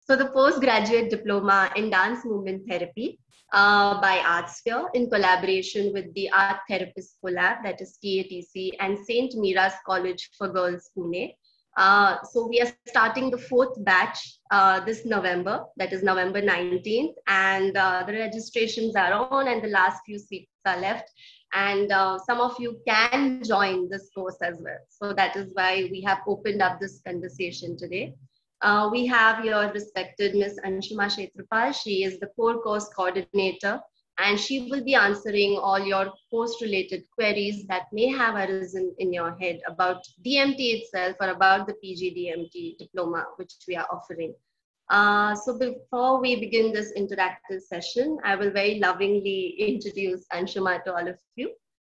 So the postgraduate diploma in dance movement therapy by ArtSphere in collaboration with the Art Therapist Collab, that is TATC, and St. Mira's College for Girls, Pune. So we are starting the fourth batch this November, that is November 19th, and the registrations are on and the last few seats are left. And some of you can join this course as well. So that is why we have opened up this conversation today. We have your respected Ms. Anshuma Shetrapal. She is the core course coordinator, and she will be answering all your course-related queries that may have arisen in your head about DMT itself or about the PGDMT diploma, which we are offering. So before we begin this interactive session, I will very lovingly introduce Anshuma to all of you.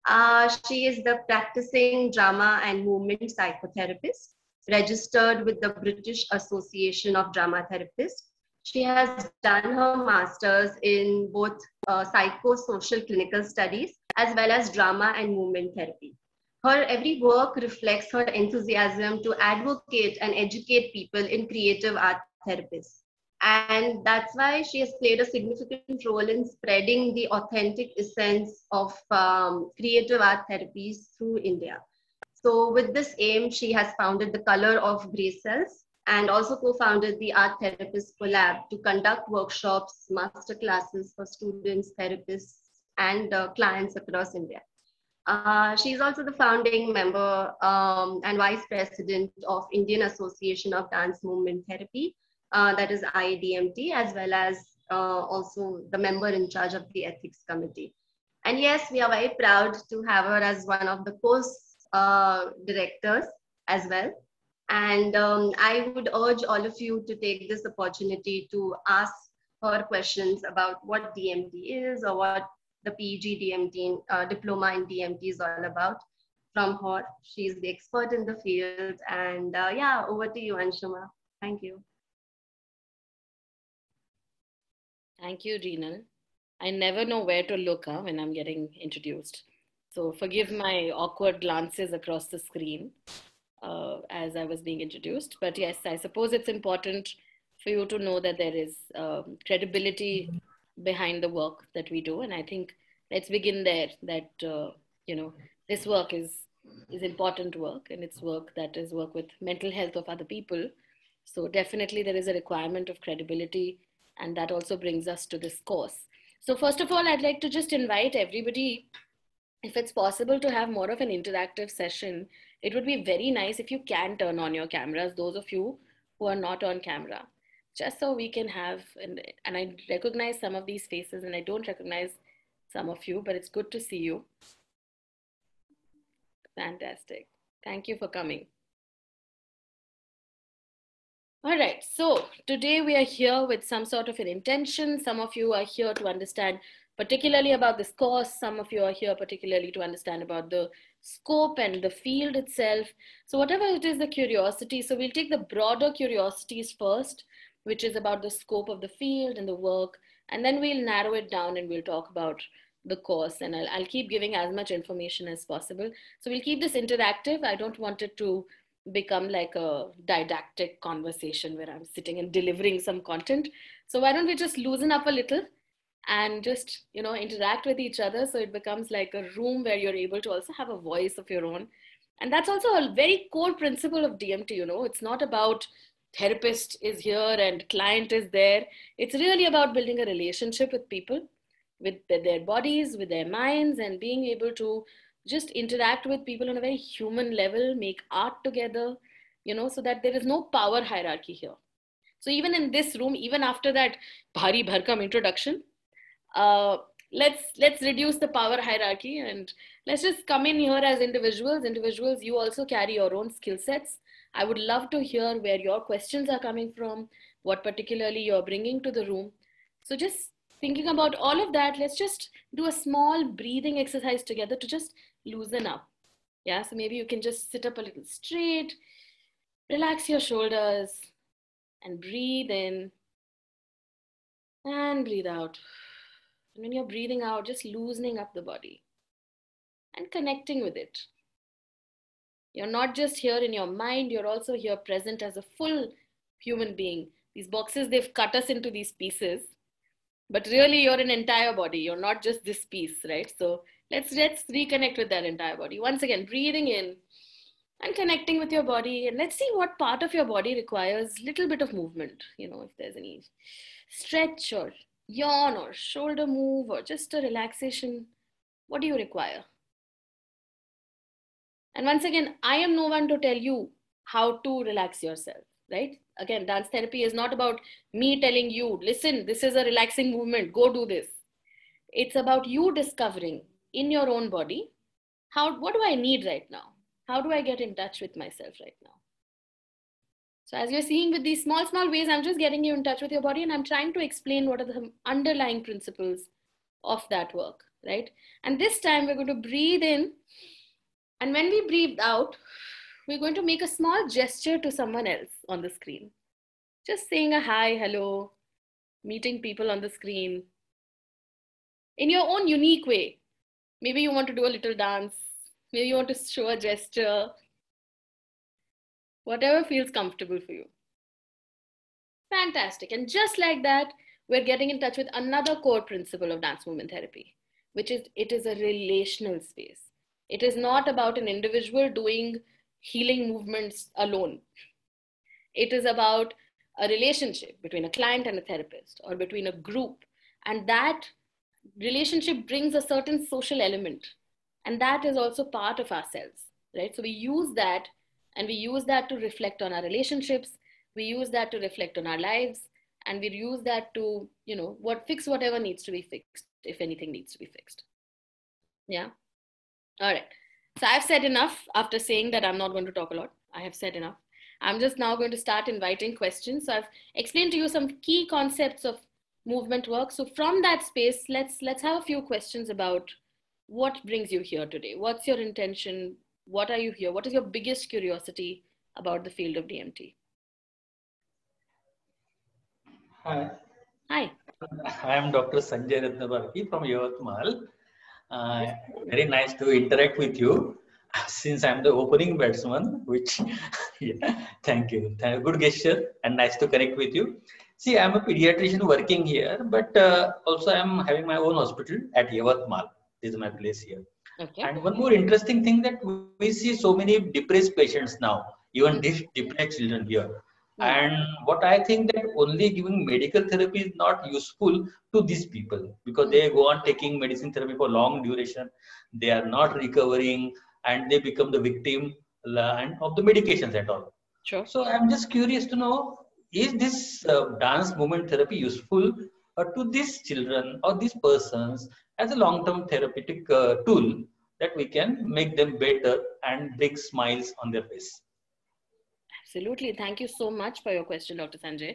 She is the practicing drama and movement psychotherapist, registered with the British Association of Drama Therapists. She has done her master's in both psychosocial clinical studies as well as drama and movement therapy. Her every work reflects her enthusiasm to advocate and educate people in creative art therapists. And that's why she has played a significant role in spreading the authentic essence of creative art therapies through India. So with this aim, she has founded the Color of Grey Cells and also co-founded the Art Therapist Collab to conduct workshops, master classes for students, therapists, and clients across India. She is also the founding member and vice president of Indian Association of Dance Movement Therapy, that is IDMT, as well as also the member in charge of the ethics committee. And yes, we are very proud to have her as one of the course directors as well. And I would urge all of you to take this opportunity to ask her questions about what DMT is or what the PG DMT diploma in DMT is all about from her. She's the expert in the field. And yeah, over to you, Anshuma. Thank you. Thank you, Reenal. I never know where to look when I'm getting introduced. So forgive my awkward glances across the screen as I was being introduced. But yes, I suppose it's important for you to know that there is credibility behind the work that we do. And I think let's begin there, that, you know, this work is important work, and it's work that is work with mental health of other people. So definitely there is a requirement of credibility, and that also brings us to this course. So first of all, I'd like to just invite everybody, if it's possible to have more of an interactive session, it would be very nice if you can turn on your cameras, those of you who are not on camera, just so we can have, and I recognize some of these faces and I don't recognize some of you, but it's good to see you. Fantastic. Thank you for coming. All right, so today we are here with some sort of an intention. Some of you are here to understand particularly about this course. Some of you are here particularly to understand about the scope and the field itself. So whatever it is, the curiosity, so we'll take the broader curiosities first, which is about the scope of the field and the work, and then we'll narrow it down and we'll talk about the course, and I'll keep giving as much information as possible. So we'll keep this interactive. I don't want it to become like a didactic conversation where I'm sitting and delivering some content. So why don't we just loosen up a little and just, you know, interact with each other, so it becomes like a room where you're able to also have a voice of your own. And that's also a very core principle of DMT. You know, it's not about therapist is here and client is there. It's really about building a relationship with people, with their bodies, with their minds, and being able to just interact with people on a very human level, make art together, you know, so that there is no power hierarchy here. So even in this room, even after that bhari bharkam introduction, let's reduce the power hierarchy and let's just come in here as individuals. Individuals, you also carry your own skill sets. I would love to hear where your questions are coming from, what particularly you're bringing to the room. So just thinking about all of that, let's just do a small breathing exercise together to just loosen up. Yeah, so maybe you can just sit up a little straight, relax your shoulders, and breathe in and breathe out. And when you're breathing out, just loosening up the body and connecting with it. You're not just here in your mind, you're also here present as a full human being These boxes, they've cut us into these pieces, but really you're an entire body. You're not just this piece, right? So let's reconnect with that entire body. Once again, breathing in and connecting with your body, and let's see what part of your body requires a little bit of movement. If there's any stretch or yawn or shoulder move or just a relaxation, what do you require? And once again, I am no one to tell you how to relax yourself, right? Again, dance therapy is not about me telling you, listen, this is a relaxing movement, go do this. It's about you discovering in your own body, what do I need right now? How do I get in touch with myself right now? So as you're seeing with these small, small ways, I'm just getting you in touch with your body, and I'm trying to explain what are the underlying principles of that work, right? And this time we're going to breathe in. And when we breathe out, we're going to make a small gesture to someone else on the screen. Just saying a hi, hello, meeting people on the screen in your own unique way. Maybe you want to do a little dance. Maybe you want to show a gesture. Whatever feels comfortable for you. Fantastic. And just like that, we're getting in touch with another core principle of dance movement therapy, which is it is a relational space. It is not about an individual doing healing movements alone. It is about a relationship between a client and a therapist, or between a group. And that relationship brings a certain social element. And that is also part of ourselves, right? So we use that, and we use that to reflect on our relationships. We use that to reflect on our lives. And we use that to, fix whatever needs to be fixed, if anything needs to be fixed. Yeah. All right. So I've said enough. After saying that I'm not going to talk a lot, I have said enough. I'm just now going to start inviting questions. So I've explained to you some key concepts of movement work. So from that space, let's have a few questions about what brings you here today. What's your intention? What are you here? What is your biggest curiosity about the field of DMT? Hi. Hi. I am Dr. Sanjay Ratnabarki from Yavatmal. Very nice to interact with you. Since I'm the opening batsman, which, yeah, thank you. Good gesture and nice to connect with you. See, I'm a pediatrician working here, but also I'm having my own hospital at Yavatmal. This is my place here. Okay. And one more interesting thing that we see so many depressed patients now, even depressed children here. And what I think that only giving medical therapy is not useful to these people, because they go on taking medicine therapy for long duration. They are not recovering, and they become the victim of the medications at all. Sure. So I'm just curious to know, is this dance movement therapy useful to these children or these persons as a long-term therapeutic tool that we can make them better and bring smiles on their face? Absolutely. Thank you so much for your question, Dr. Sanjay.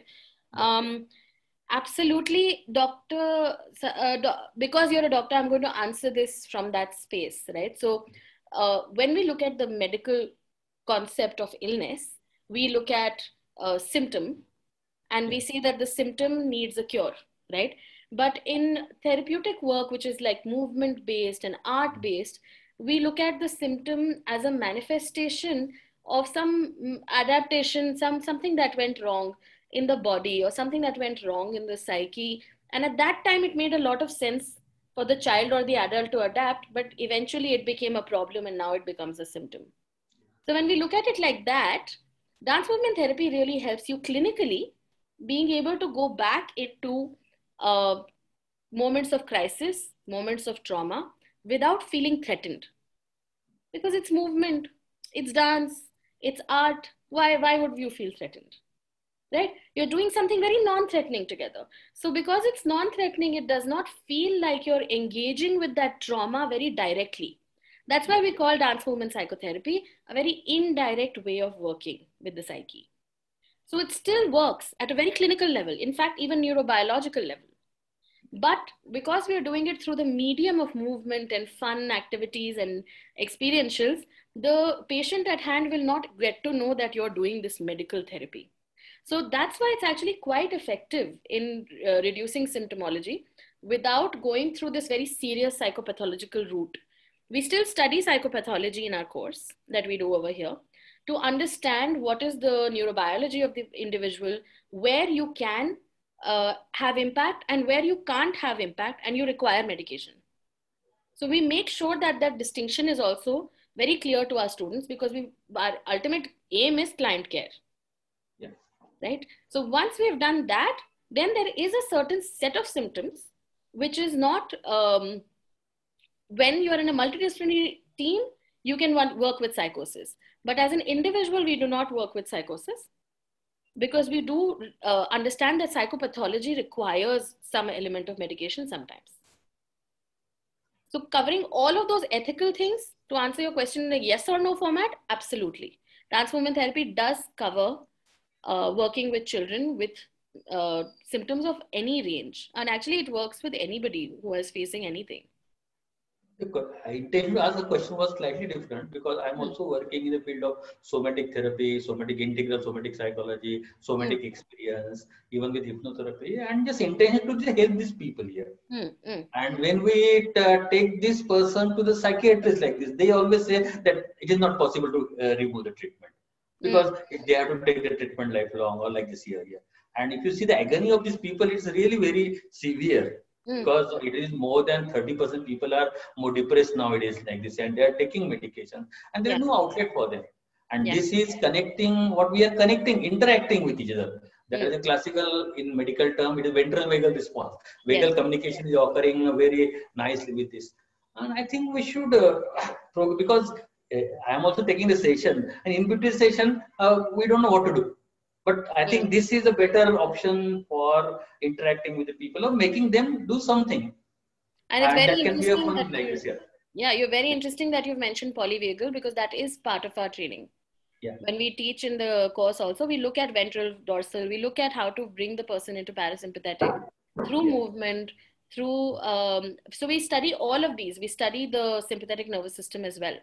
Absolutely, doctor, because you're a doctor, I'm going to answer this from that space, right? So when we look at the medical concept of illness, we look at a symptom and we see that the symptom needs a cure, right? But in therapeutic work, which is like movement-based and art-based, we look at the symptom as a manifestation of some adaptation, something that went wrong in the body or something that went wrong in the psyche. And at that time, it made a lot of sense for the child or the adult to adapt, but eventually it became a problem and now it becomes a symptom. So when we look at it like that, dance movement therapy really helps you clinically being able to go back into moments of crisis, moments of trauma without feeling threatened. Because it's movement, it's dance, it's art. Why would you feel threatened? Right? You're doing something very non-threatening together. So because it's non-threatening, it does not feel like you're engaging with that trauma very directly. That's why we call dance movement psychotherapy a very indirect way of working with the psyche. So it still works at a very clinical level, in fact, even neurobiological level. But because we are doing it through the medium of movement and fun activities and experientials, the patient at hand will not get to know that you're doing this medical therapy. So that's why it's actually quite effective in reducing symptomology without going through this very serious psychopathological route. We still study psychopathology in our course that we do over here to understand what is the neurobiology of the individual, where you can have impact and where you can't have impact and you require medication. So we make sure that that distinction is also very clear to our students, because our ultimate aim is client care. Yeah. Right? So once we've done that, then there is a certain set of symptoms which is not, when you are in a multidisciplinary team, you can work with psychosis. But as an individual, we do not work with psychosis, because we do understand that psychopathology requires some element of medication sometimes. So covering all of those ethical things, to answer your question in a yes or no format, absolutely. Dance movement therapy does cover working with children with symptoms of any range. And actually it works with anybody who is facing anything. I intend to ask the question was slightly different, because I'm also working in the field of somatic therapy, somatic integral, somatic psychology, somatic experience, even with hypnotherapy, and just intended to just help these people here. And when we take this person to the psychiatrist like this, they always say that it is not possible to remove the treatment, because they have to take the treatment lifelong or like this here. And if you see the agony of these people, it's really very severe. Because it is more than 30% people are more depressed nowadays like this, and they are taking medication and there is no outlet for them. And this is connecting what we are connecting, interacting with each other. That is a classical, in medical term, it is ventral vagal response. Vagal communication is occurring very nicely with this. And I think we should, because I am also taking the session, and in between session, we don't know what to do. But I think this is a better option for interacting with the people, or making them do something. And it's very that can be a interesting fun like this, yeah, you're very interesting that you've mentioned polyvagal, because that is part of our training. When we teach in the course also, we look at ventral dorsal, we look at how to bring the person into parasympathetic through movement, through, so we study all of these. We study the sympathetic nervous system as well.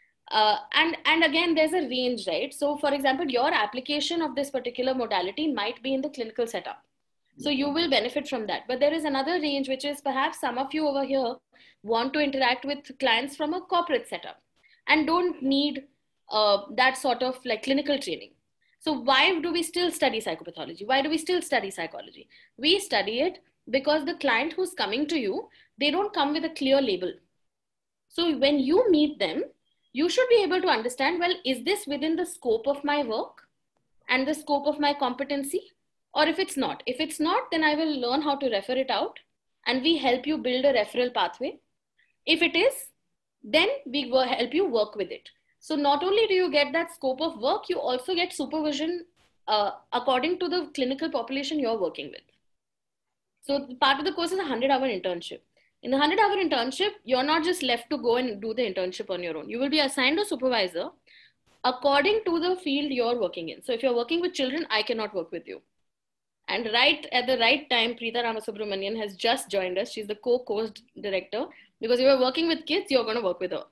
And again, there's a range, right? So for example, your application of this particular modality might be in the clinical setup. So you will benefit from that. But there is another range, which is perhaps some of you over here want to interact with clients from a corporate setup and don't need that sort of like clinical training. So why do we still study psychopathology? Why do we still study psychology? We study it because the client who's coming to you, they don't come with a clear label. So when you meet them, you should be able to understand, well, is this within the scope of my work and the scope of my competency? Or if it's not, then I will learn how to refer it out, and we help you build a referral pathway. If it is, then we will help you work with it. So not only do you get that scope of work, you also get supervision according to the clinical population you're working with. So part of the course is a 100-hour internship. In the 100-hour internship, you're not just left to go and do the internship on your own. You will be assigned a supervisor according to the field you're working in. So if you're working with children, I cannot work with you. And right at the right time, Preeta Ramasubramanian has just joined us. She's the co-course director, because if you're working with kids, you're going to work with her.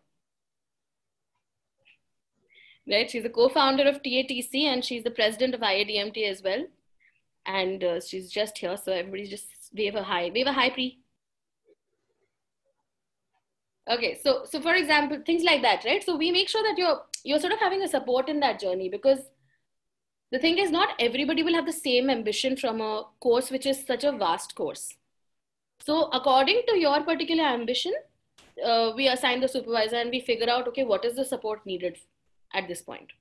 Right? She's the co-founder of TATC, and she's the president of IADMT as well. And she's just here. So everybody just wave a hi. Wave a hi, Pri. Okay, so for example, things like that, right? So we make sure that you're sort of having a support in that journey, because the thing is, not everybody will have the same ambition from a course which is such a vast course. So according to your particular ambition, we assign the supervisor and we figure out, okay, what is the support needed at this point?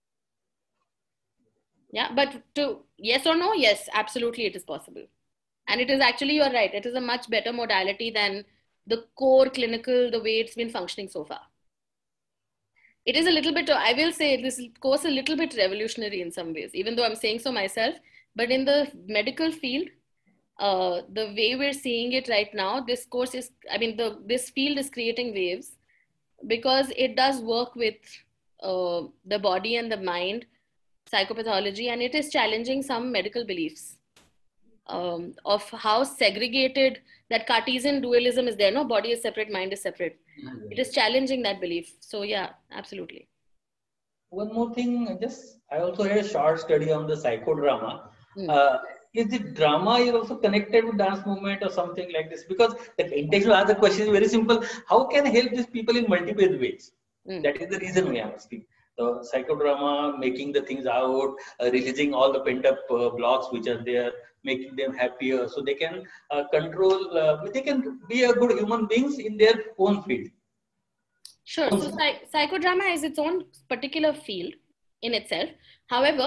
Yeah, but to yes or no, yes, absolutely it is possible. And it is actually, you're right, it is a much better modality than the core clinical, the way it's been functioning so far. It is a little bit, I will say this course a little bit revolutionary in some ways, even though I'm saying so myself, but in the medical field, the way we're seeing it right now, this course is, this field is creating waves, because it does work with the body and the mind, psychopathology, and it is challenging some medical beliefs of how segregated that Cartesian dualism is there. No, body is separate, mind is separate. It is challenging that belief. So yeah, absolutely. One more thing, I also had a short study on the psychodrama. Is the drama is also connected with dance movement or something like this? Because the intention of the question is very simple. How can I help these people in multiple ways? That is the reason we are asking. So psychodrama, making the things out, releasing all the pent up blocks which are there, making them happier, so they can control. They can be a good human beings in their own field. Sure. So psychodrama is its own particular field in itself. However,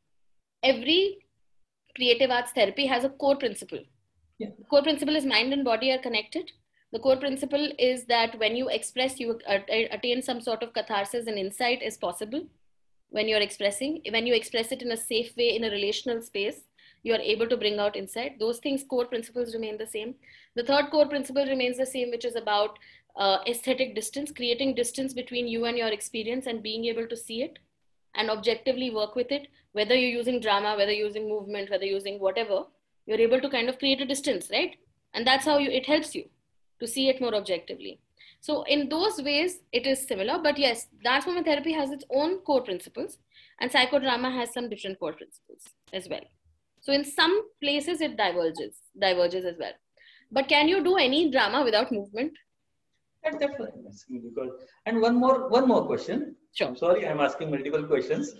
every creative arts therapy has a core principle. Yeah. The core principle is mind and body are connected. The core principle is that when you express, you attain some sort of catharsis and insight is possible when you're expressing. When you express it in a safe way, in a relational space, you are able to bring out insight. Those things, core principles remain the same. The third core principle remains the same, which is about aesthetic distance, creating distance between you and your experience and being able to see it and objectively work with it. Whether you're using drama, whether you're using movement, whether you're using whatever, you're able to kind of create a distance, right? And that's how it helps you to see it more objectively. So in those ways, it is similar. But yes, dance movement therapy has its own core principles, and psychodrama has some different core principles as well. So in some places, it diverges as well. But can you do any drama without movement? And definitely, because, and one more question. Sure. I'm sorry, I'm asking multiple questions.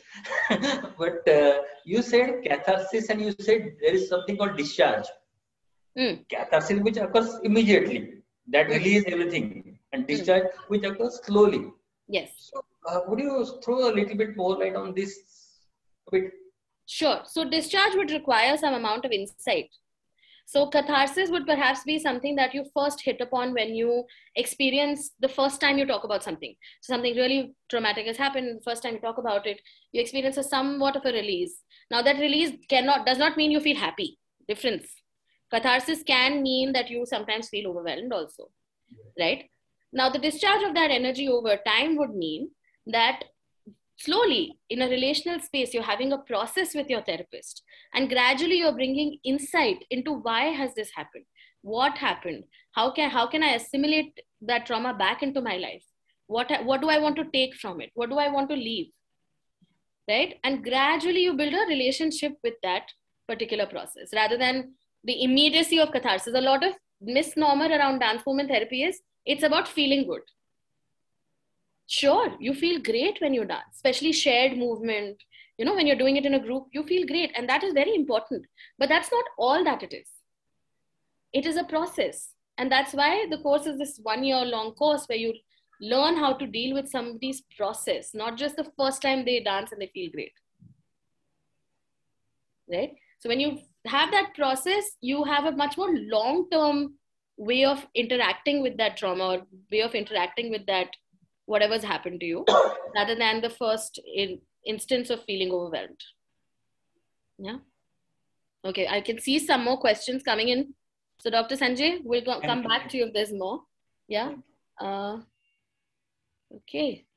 But you said catharsis, and you said there is something called discharge. Catharsis, which occurs immediately, that release everything, and discharge, which occurs slowly. Yes. So, would you throw a little bit more light on this a bit? Sure. So discharge would require some amount of insight. So catharsis would perhaps be something that you first hit upon when you experience the first time you talk about something. So something really traumatic has happened. The first time you talk about it, you experience a somewhat of a release. Now that release does not mean you feel happy. Difference. Catharsis can mean that you sometimes feel overwhelmed also, right? Now the discharge of that energy over time would mean that slowly in a relational space, you're having a process with your therapist, and gradually you're bringing insight into why has this happened? What happened? How can I assimilate that trauma back into my life? What do I want to take from it? What do I want to leave? Right? And gradually you build a relationship with that particular process rather than the immediacy of catharsis. A lot of misnomer around dance movement therapy is it's about feeling good. Sure, you feel great when you dance, especially shared movement. You know, when you're doing it in a group, you feel great. And that is very important. But that's not all that it is. It is a process. And that's why the course is this 1 year long course where you learn how to deal with somebody's process, not just the first time they dance and they feel great. Right? So when you have that process, you have a much more long-term way of interacting with that trauma or way of interacting with that whatever's happened to you, rather than the first instance of feeling overwhelmed. Yeah. Okay, I can see some more questions coming in. So Dr. Sanjay, we'll come back to you if there's more. Yeah. Okay.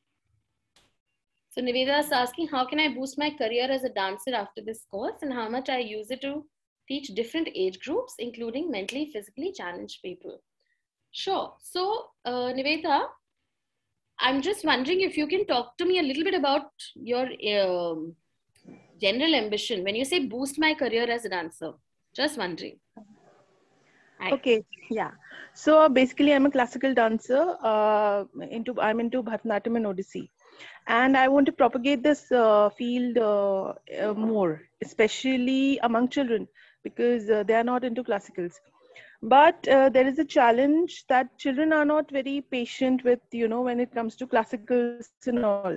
So Niveda is asking, how can I boost my career as a dancer after this course, and how much I use it to teach different age groups, including mentally, physically challenged people? Sure. So Niveda, I'm just wondering if you can talk to me a little bit about your general ambition. When you say boost my career as a dancer, just wondering. Okay, yeah. So basically, I'm a classical dancer. I'm into Bharatanatyam and Odissi. And I want to propagate this field more, especially among children, because they are not into classicals. But there is a challenge that children are not very patient with, when it comes to classicals and all.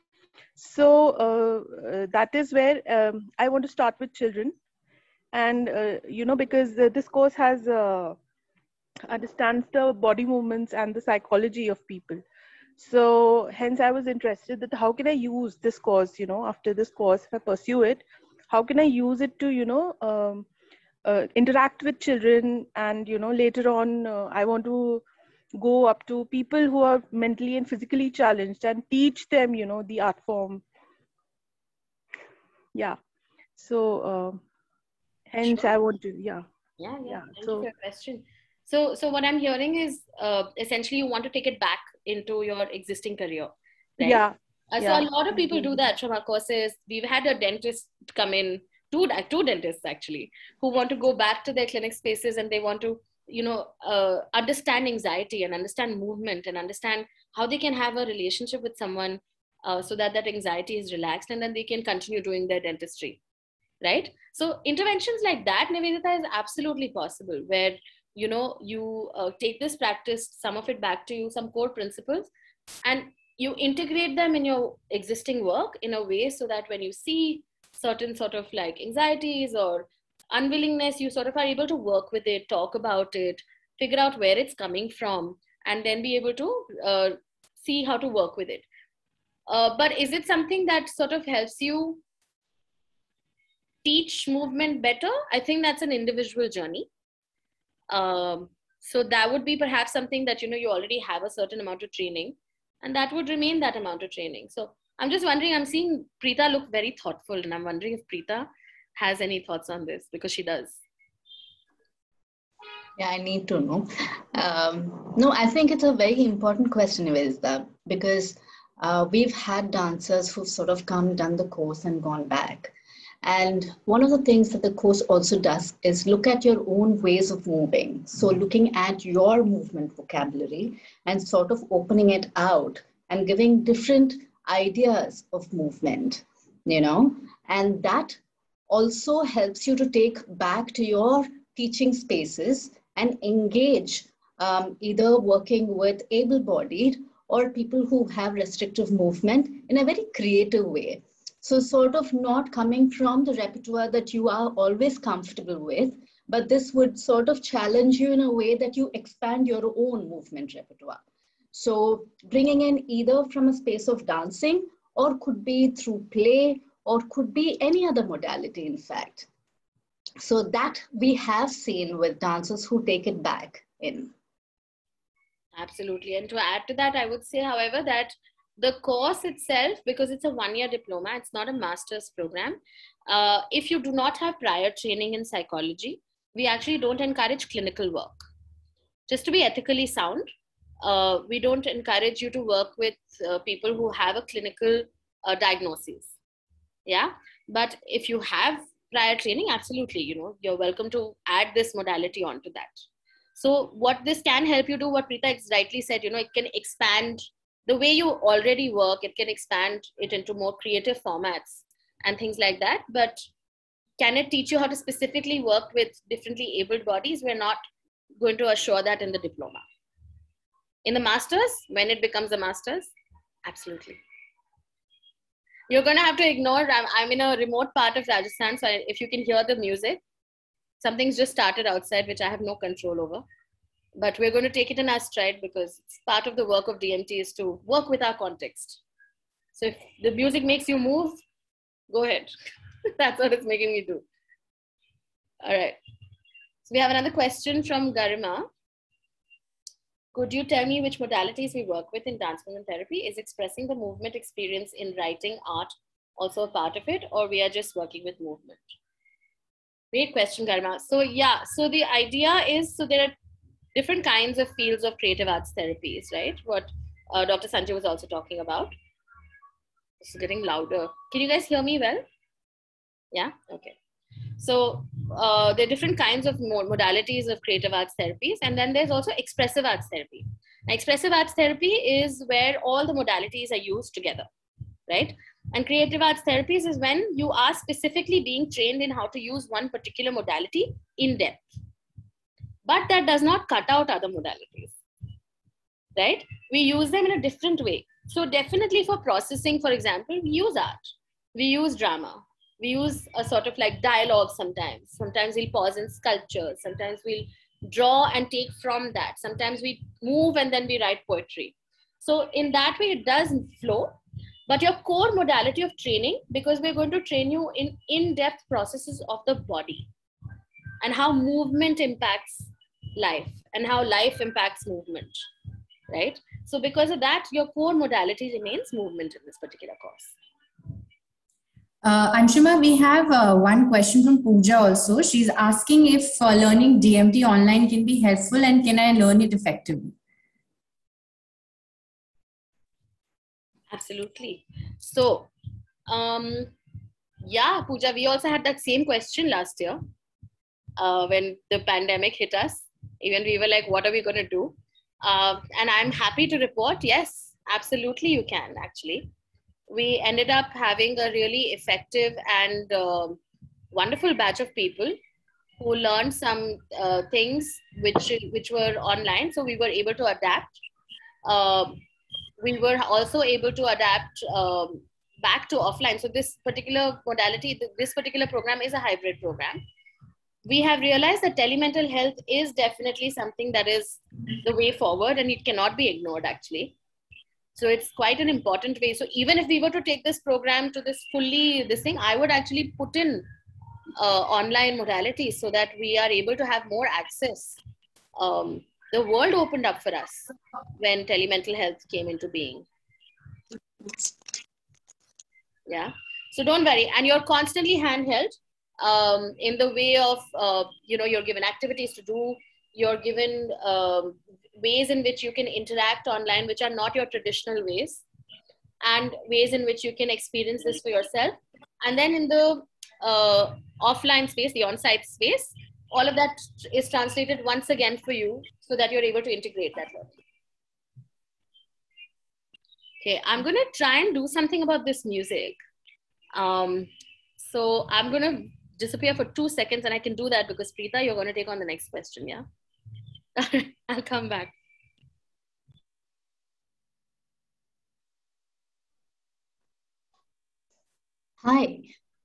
So that is where I want to start with children. And, because this course has understands the body movements and the psychology of people. So hence I was interested that how can I use this course, after this course, if I pursue it, how can I use it to, interact with children, and later on I want to go up to people who are mentally and physically challenged and teach them the art form. Yeah, so hence sure. I want to yeah Thank you so for your question. So what I'm hearing is essentially you want to take it back into your existing career, right? So a lot of people do that from our courses. We've had a dentist come in, two dentists actually, who want to go back to their clinic spaces, and they want to, understand anxiety and understand movement and understand how they can have a relationship with someone so that that anxiety is relaxed, and then they can continue doing their dentistry, right? So interventions like that, Nivedita, is absolutely possible, where you take this practice, some of it back to you, some core principles, and you integrate them in your existing work in a way so that when you see certain sort of like anxieties or unwillingness, you sort of are able to work with it, talk about it, figure out where it's coming from, and then be able to see how to work with it. But is it something that sort of helps you teach movement better? I think that's an individual journey. So that would be perhaps something that, you already have a certain amount of training, and that would remain that amount of training. So I'm just wondering, I'm seeing Preeta look very thoughtful, and I'm wondering if Preeta has any thoughts on this, because she does. Yeah, I need to know. No, I think it's a very important question, Nivedita, because we've had dancers who've sort of come, done the course and gone back. And one of the things that the course also does is look at your own ways of moving. So looking at your movement vocabulary and sort of opening it out and giving different ideas of movement, and that also helps you to take back to your teaching spaces and engage either working with able-bodied or people who have restrictive movement in a very creative way. So sort of not coming from the repertoire that you are always comfortable with, but this would sort of challenge you in a way that you expand your own movement repertoire. So bringing in either from a space of dancing, or could be through play, or could be any other modality, in fact. So that we have seen with dancers who take it back in. Absolutely. And to add to that, I would say, however, that the course itself, because it's a one-year diploma, it's not a master's program. If you do not have prior training in psychology, we actually don't encourage clinical work. Just to be ethically sound, we don't encourage you to work with people who have a clinical diagnosis. Yeah. But if you have prior training, absolutely, you're welcome to add this modality onto that. So what this can help you do, what Preeta rightly said, it can expand the way you already work. It can expand it into more creative formats and things like that. But can it teach you how to specifically work with differently abled bodies? We're not going to assure that in the diploma. In the master's, when it becomes a master's, absolutely. You're going to have to ignore, I'm in a remote part of Rajasthan, so if you can hear the music, something's just started outside, which I have no control over. But we're going to take it in our stride, because it's part of the work of DMT is to work with our context. So if the music makes you move, go ahead. That's what it's making me do. All right. So we have another question from Garima. Could you tell me which modalities we work with in dance movement therapy? Is expressing the movement experience in writing art also a part of it, or we are just working with movement? Great question, Garima. So yeah, so the idea is, so there are different kinds of fields of creative arts therapies, right? What Dr. Sanjay was also talking about. It's getting louder. Can you guys hear me well? Yeah, okay. So there are different kinds of modalities of creative arts therapies, and then there's also expressive arts therapy. Now, expressive arts therapy is where all the modalities are used together, right? And creative arts therapies is when you are specifically being trained in how to use one particular modality in depth. But that does not cut out other modalities, right? We use them in a different way. So definitely for processing, for example, we use art, we use drama, we use a sort of like dialogue sometimes. Sometimes we'll pause in sculpture, sometimes we'll draw and take from that. Sometimes we move and then we write poetry. So in that way, it does flow. But your core modality of training, because we're going to train you in in-depth processes of the body and how movement impacts life and how life impacts movement, right? So because of that, your core modality remains movement in this particular course. Anshuma, we have one question from Pooja also. She's asking if learning DMT online can be helpful and can I learn it effectively? Absolutely. So, yeah, Pooja, we also had that same question last year when the pandemic hit us. Even we were like, what are we going to do? And I'm happy to report, yes, absolutely you can actually. we ended up having a really effective and wonderful batch of people who learned some things which were online. So we were able to adapt. We were also able to adapt back to offline. So this particular modality, this particular program is a hybrid program. We have realized that telemental health is definitely something that is the way forward, and it cannot be ignored actually. So it's quite an important way. So even if we were to take this program to this thing, I would actually put in online modalities so that we are able to have more access. The world opened up for us when telemental health came into being. Yeah. So don't worry. And you're constantly handheld in the way of, you're given activities to do. You're given ways in which you can interact online, which are not your traditional ways, and ways in which you can experience this for yourself. And then in the offline space, the on-site space, all of that is translated once again for you so that you're able to integrate that learning. Okay, I'm going to try and do something about this music. So I'm going to disappear for 2 seconds, and I can do that because Preeta, you're going to take on the next question, yeah? I'll come back. Hi.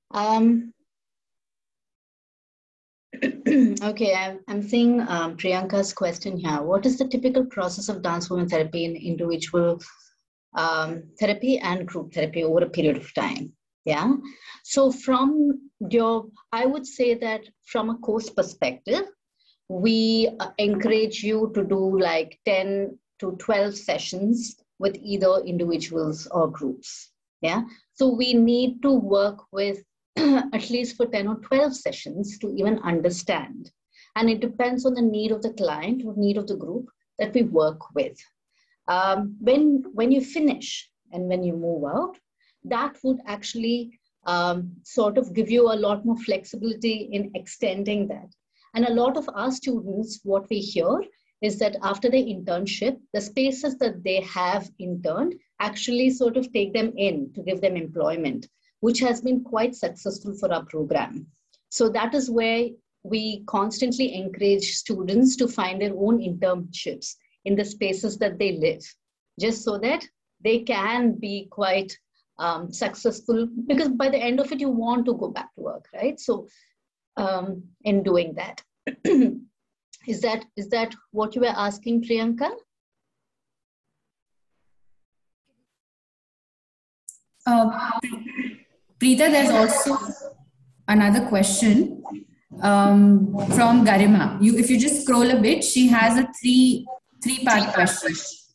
Okay, I'm seeing Priyanka's question here. What is the typical process of dance movement therapy in individual therapy and group therapy over a period of time? Yeah. So I would say that from a course perspective, we encourage you to do like 10 to 12 sessions with either individuals or groups. Yeah. So we need to work with at least for 10 or 12 sessions to even understand. And it depends on the need of the client or need of the group that we work with. When you finish and when you move out, that would actually sort of give you a lot more flexibility in extending that. And a lot of our students, what we hear is that after the internship, the spaces that they have interned actually sort of take them in to give them employment, which has been quite successful for our program. So that is where we constantly encourage students to find their own internships in the spaces that they live, just so that they can be quite successful, because by the end of it, you want to go back to work, right? So in doing that. Is that what you were asking, Priyanka? Preeta, there's also another question from Garima. If you just scroll a bit, she has a three-part question.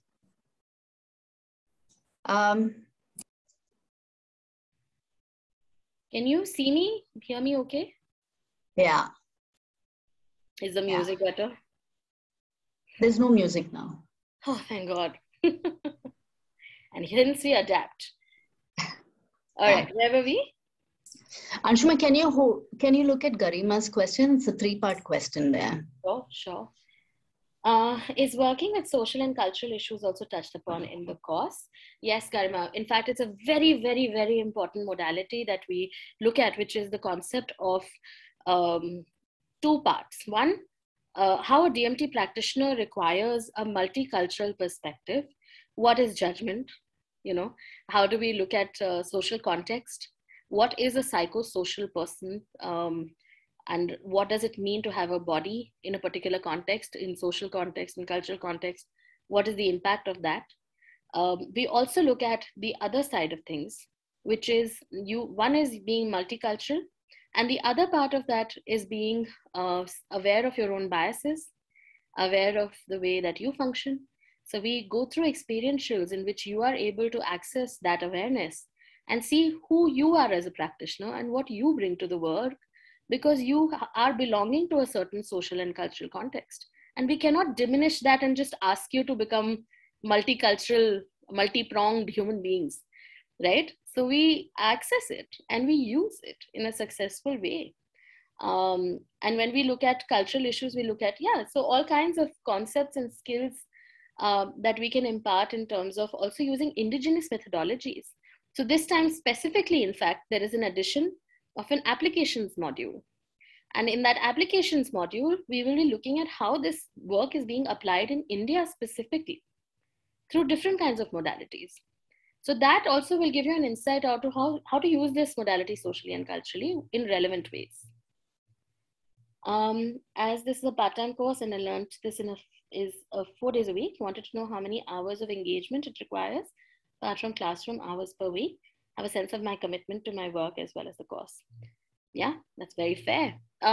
Can you see me? Hear me okay? Yeah. Is the music better? There's no music now. Oh, thank God. And hence we adapt. All right, where were we? Anshuma, can you look at Garima's question? It's a three-part question there. Oh, sure. Is working with social and cultural issues also touched upon in the course? Yes, Garima. In fact, it's a very, very, very important modality that we look at, which is the concept of two parts. One, how a DMT practitioner requires a multicultural perspective. What is judgment? How do we look at social context? What is a psychosocial person? And what does it mean to have a body in a particular context, in social context, in cultural context? What is the impact of that? We also look at the other side of things, which is one is being multicultural, and the other part of that is being aware of your own biases, aware of the way that you function. So we go through experientials in which you are able to access that awareness and see who you are as a practitioner and what you bring to the work, because you are belonging to a certain social and cultural context. And we cannot diminish that and just ask you to become multicultural, multi-pronged human beings, right? So we access it and we use it in a successful way. And when we look at cultural issues, we look at, so all kinds of concepts and skills that we can impart in terms of also using indigenous methodologies. So this time specifically, in fact, there is an addition of an applications module. And in that applications module, we will be looking at how this work is being applied in India specifically through different kinds of modalities. So that also will give you an insight out to how to use this modality socially and culturally in relevant ways. As this is a part-time course and I learned this is 4 days a week, wanted to know how many hours of engagement it requires, apart from classroom hours per week, have a sense of my commitment to my work as well as the course. Yeah, that's very fair.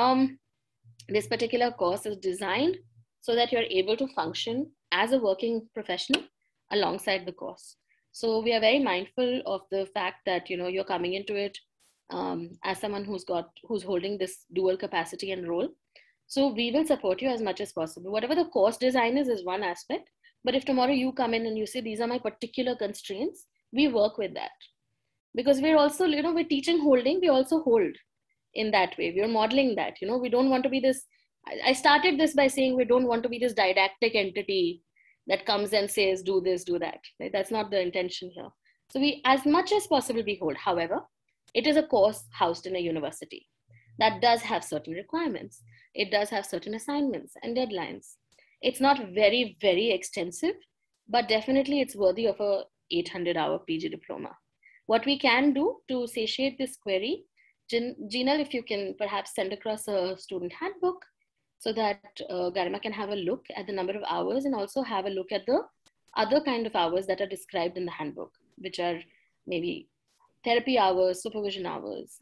This particular course is designed so that you're able to function as a working professional alongside the course. So we are very mindful of the fact that, you know, you're coming into it as someone who's holding this dual capacity and role. So we will support you as much as possible. Whatever the course design is one aspect, but if tomorrow you come in and you say, these are my particular constraints, we work with that. Because we're also, you know, we're teaching holding, we also hold in that way. We're modeling that, you know, we don't want to be this, I started this by saying we don't want to be this didactic entity that comes and says, do this, do that. Right? That's not the intention here. So we, as much as possible, we hold. However, it is a course housed in a university that does have certain requirements. It does have certain assignments and deadlines. It's not very, very extensive, but definitely it's worthy of a 800-hour PG diploma. What we can do to satiate this query, Jinal, if you can perhaps send across a student handbook so that Garima can have a look at the number of hours and also have a look at the other kind of hours that are described in the handbook, which are maybe therapy hours, supervision hours.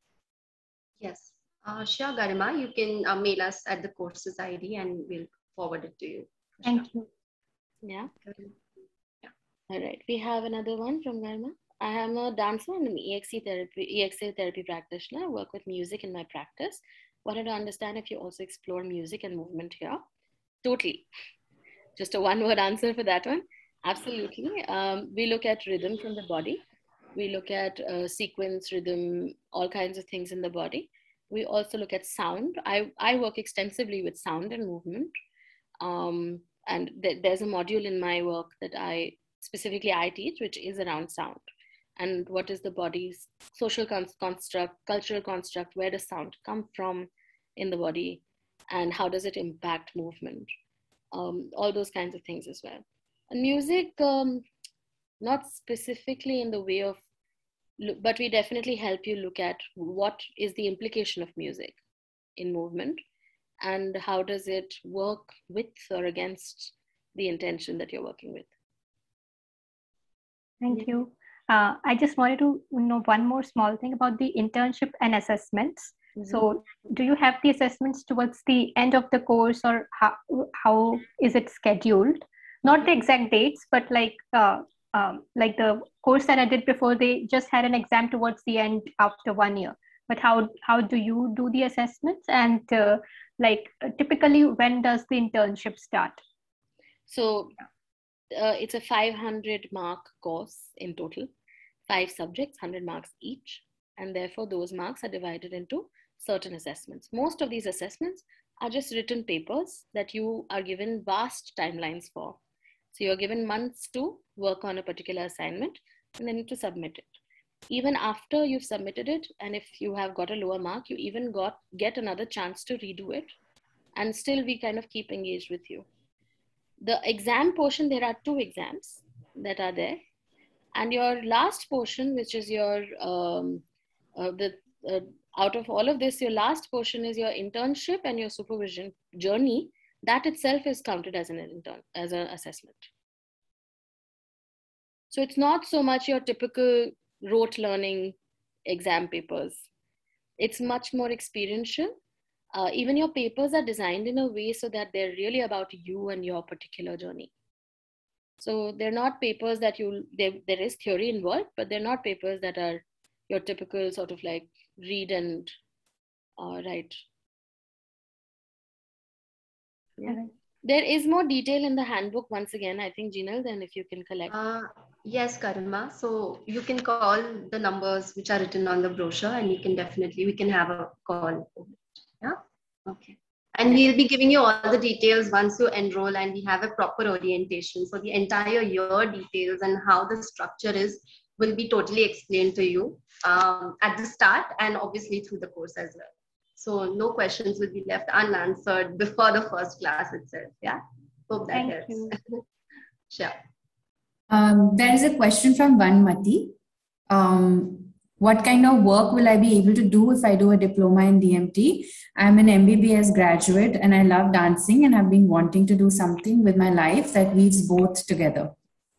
Yes, sure, Garima, you can mail us at the courses ID and we'll forward it to you. Thank you. Yeah. All right, we have another one from Garima. I am a dancer and an EXA therapy practitioner. I work with music in my practice. Wanted to understand if you also explore music and movement here. Totally. Just a one-word answer for that one. Absolutely. We look at rhythm from the body. We look at sequence, rhythm, all kinds of things in the body. We also look at sound. I work extensively with sound and movement. And there's a module in my work that I teach, which is around sound. And what is the body's social construct, cultural construct, where does sound come from in the body, and how does it impact movement? All those kinds of things as well. And music, not specifically in the way of, but we definitely help you look at what is the implication of music in movement and how does it work with or against the intention that you're working with. Thank you. I just wanted to know one more small thing about the internship and assessments. Mm-hmm. So do you have the assessments towards the end of the course, or how is it scheduled? Not the exact dates, but like the course that I did before, they just had an exam towards the end after 1 year. But how do you do the assessments? And typically, when does the internship start? So it's a 500-mark course in total, 5 subjects, 100 marks each. And therefore, those marks are divided into certain assessments. Most of these assessments are just written papers that you are given vast timelines for. So you're given months to work on a particular assignment and then to submit it. Even after you've submitted it, and if you have got a lower mark, you even get another chance to redo it. And still we kind of keep engaged with you. The exam portion, there are 2 exams that are there. And your last portion, which is your, out of all of this, your last portion is your internship and your supervision journey. That itself is counted as an assessment. So it's not so much your typical rote learning exam papers. It's much more experiential. Even your papers are designed in a way so that they're really about you and your particular journey. So they're not papers that there is theory involved, but they're not papers that are your typical sort of like read and write. Yeah. Okay. There is more detail in the handbook once again, I think, Jinal, then if you can collect. Yes, Garima. So you can call the numbers which are written on the brochure and we can have a call. Yeah. Okay. And we'll be giving you all the details once you enroll and we have a proper orientation. So the entire year details and how the structure is, will be totally explained to you at the start and obviously through the course as well. So no questions will be left unanswered before the first class itself. Yeah, hope that Thank helps. you. Sure. There is a question from Vanmati. What kind of work will I be able to do if I do a diploma in DMT? I'm an MBBS graduate and I love dancing and have been wanting to do something with my life that weaves both together.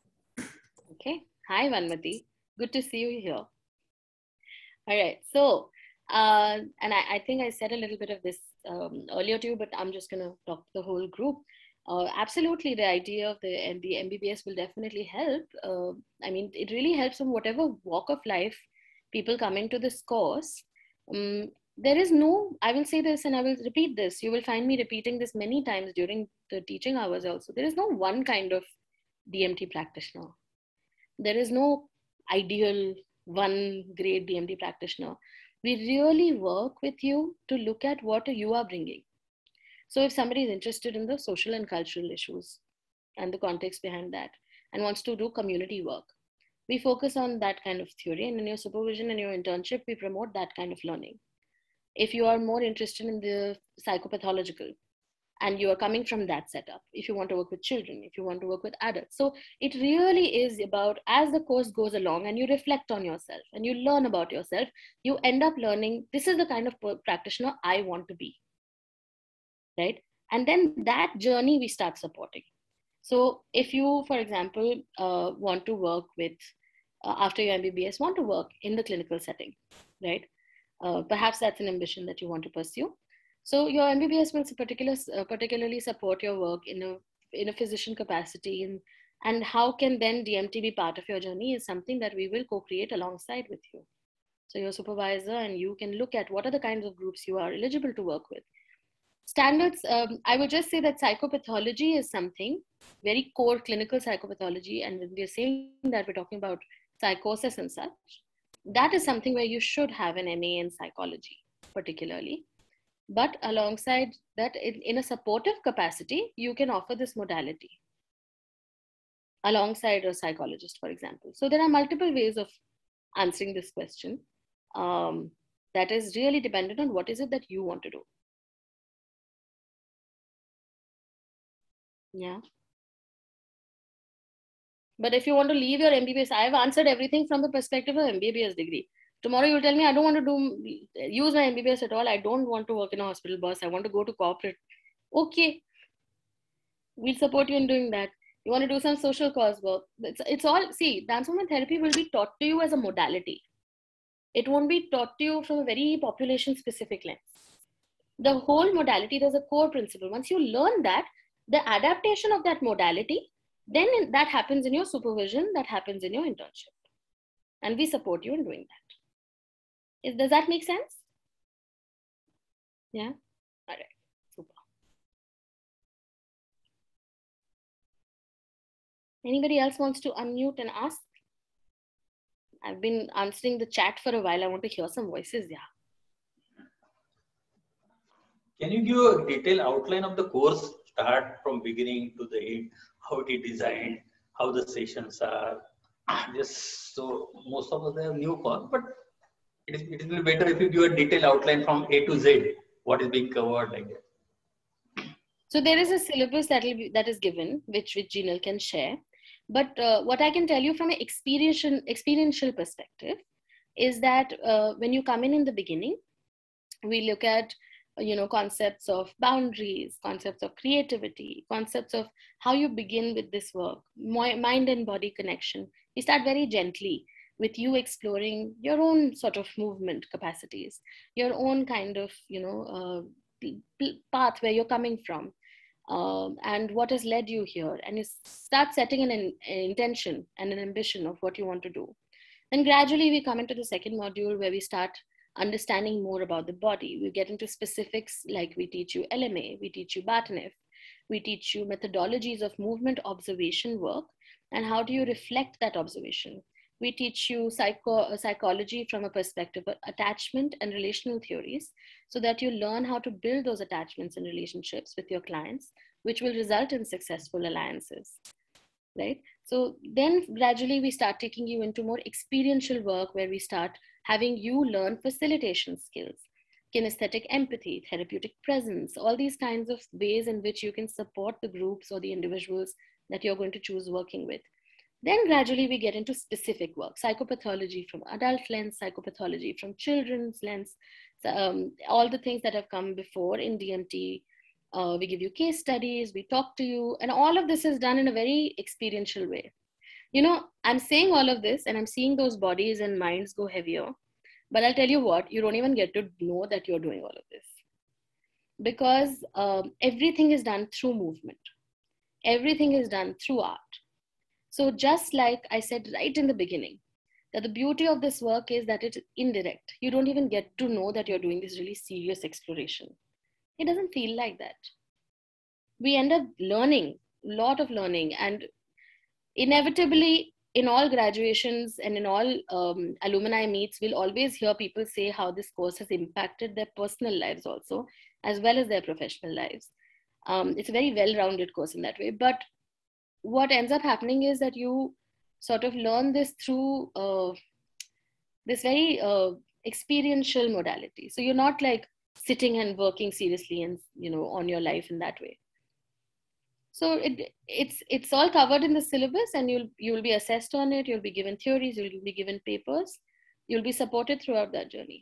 Okay. Hi, Vanmati. Good to see you here. All right. So, and I think I said a little bit of this earlier to you, but I'm just going to talk to the whole group. Absolutely, the idea of the MBBS will definitely help. I mean, it really helps in whatever walk of life people come into this course. There is no, I will say this and I will repeat this. You will find me repeating this many times during the teaching hours also. There is no one kind of DMT practitioner. There is no ideal one grade DMT practitioner. We really work with you to look at what you are bringing. So if somebody is interested in the social and cultural issues and the context behind that and wants to do community work, we focus on that kind of theory, and in your supervision and your internship, we promote that kind of learning. If you are more interested in the psychopathological and you are coming from that setup, if you want to work with children, if you want to work with adults. So it really is about, as the course goes along and you reflect on yourself and you learn about yourself, you end up learning, this is the kind of practitioner I want to be. Right? And then that journey we start supporting. So if you, for example, want to work with, after your MBBS, want to work in the clinical setting, right? Perhaps that's an ambition that you want to pursue. So your MBBS will particularly support your work in a physician capacity, and how can then DMT be part of your journey is something that we will co-create alongside with you. So your supervisor and you can look at what are the kinds of groups you are eligible to work with. Standards, I would just say that psychopathology is something very core clinical psychopathology, and when we're saying that we're talking about psychosis and such, that is something where you should have an MA in psychology particularly. But alongside that, in a supportive capacity, you can offer this modality alongside a psychologist, for example. So there are multiple ways of answering this question. That is really dependent on what is it that you want to do. Yeah. But if you want to leave your MBBS, I have answered everything from the perspective of MBBS degree. Tomorrow you'll tell me, I don't want to use my MBBS at all. I don't want to work in a hospital boss. I want to go to corporate. Okay. We'll support you in doing that. You want to do some social cause work. It's all, see, dance movement therapy will be taught to you as a modality. It won't be taught to you from a very population specific lens. The whole modality, there's a core principle. Once you learn that, the adaptation of that modality, then that happens in your supervision, that happens in your internship. And we support you in doing that. Does that make sense? Yeah? All right. Super. Anybody else wants to unmute and ask? I've been answering the chat for a while. I want to hear some voices. Yeah. Can you give a detailed outline of the course, start from beginning to the end, how it is designed, how the sessions are? Just so most of us have new course, but it will be better if you give a detailed outline from A to Z, what is being covered like that. So there is a syllabus that is given, which Jinal can share. But what I can tell you from an experiential perspective is that when you come in the beginning, we look at concepts of boundaries, concepts of creativity, concepts of how you begin with this work, mind and body connection. We start very gently with you exploring your own sort of movement capacities, your own kind of, path where you're coming from, and what has led you here. And you start setting an intention and an ambition of what you want to do. Then gradually we come into the second module where we start understanding more about the body. We get into specifics like we teach you LMA, we teach you Batnef, we teach you methodologies of movement observation work and how do you reflect that observation. We teach you psychology from a perspective of attachment and relational theories so that you learn how to build those attachments and relationships with your clients, which will result in successful alliances. right? So then gradually we start taking you into more experiential work where we start having you learn facilitation skills, kinesthetic empathy, therapeutic presence, all these kinds of ways in which you can support the groups or the individuals that you're going to choose working with. Then gradually we get into specific work, psychopathology from adult lens, psychopathology from children's lens, all the things that have come before in DMT. We give you case studies, we talk to you, and all of this is done in a very experiential way. You know, I'm saying all of this and I'm seeing those bodies and minds go heavier, but I'll tell you what, you don't even get to know that you're doing all of this. Because everything is done through movement. Everything is done through art. So just like I said right in the beginning, that the beauty of this work is that it's indirect. You don't even get to know that you're doing this really serious exploration. It doesn't feel like that. We end up learning, a lot of learning, and inevitably in all graduations and in all alumni meets, we'll always hear people say how this course has impacted their personal lives also, as well as their professional lives. It's a very well-rounded course in that way. But what ends up happening is that you sort of learn this through this very experiential modality. So you're not like sitting and working seriously and, you know, on your life in that way. So it's all covered in the syllabus, and you'll be assessed on it. You'll be given theories. You'll be given papers. You'll be supported throughout that journey.